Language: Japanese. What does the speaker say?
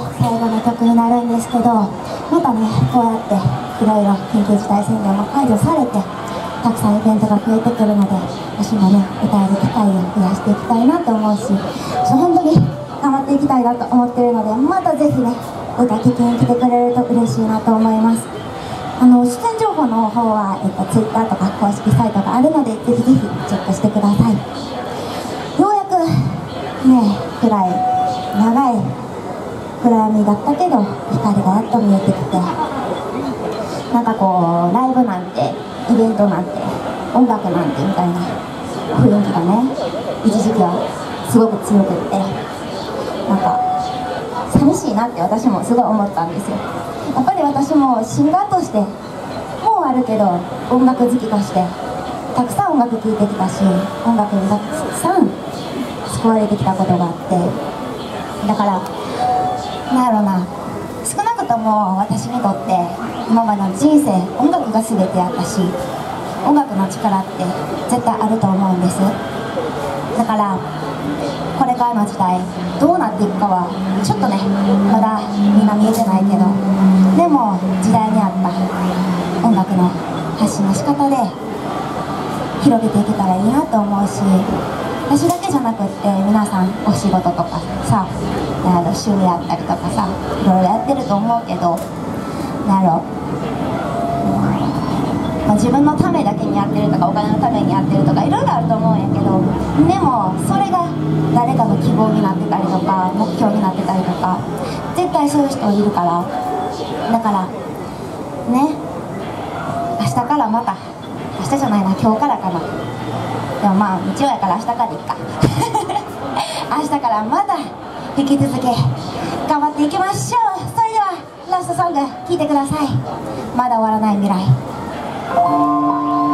最後の曲になるんですけど、またねこうやっていろいろ緊急事態宣言も解除されてたくさんイベントが増えてくるので、私もね歌える機会を増やしていきたいなと思うし、本当に頑張っていきたいなと思ってるので、またぜひね歌聴きに来てくれると嬉しいなと思います。出演情報の方は、Twitter とか公式サイトがあるので、ぜひぜひチェックしてください。ようやくね暗い長い暗闇だったけど光がやっと見えてきて、なんかこうライブなんてイベントなんて音楽なんてみたいな雰囲気がね一時期はすごく強くって、なんか寂しいなって私もすごい思ったんですよ。やっぱり私もシンガーとしてもうあるけど、音楽好きとしてたくさん音楽聴いてきたし、音楽にたくさん救われてきたことがあって、だからなんやろな、少なくとも私にとって今までの人生音楽が全てやったし、音楽の力って絶対あると思うんです。だからこれからの時代どうなっていくかはちょっとねまだみんな見えてないけど、でも時代に合った音楽の発信の仕方で広げていけたらいいなと思うし、私だけじゃなくって皆さんお仕事とかさ、趣味やったりとかさ、いろいろやってると思うけど、なんやろ、自分のためだけにやってるとかお金のためにやってるとかいろいろあると思うんやけど、でもそれが誰かの希望になってたりとか目標になってたりとか、絶対そういう人いるから、だからね、明日からまた、明日じゃないな、今日からかな、でもまあ日曜やから明日からでいっか明日からまた引き続き頑張っていきましょう。それではラストソング聴いてください。まだ終わらない未来。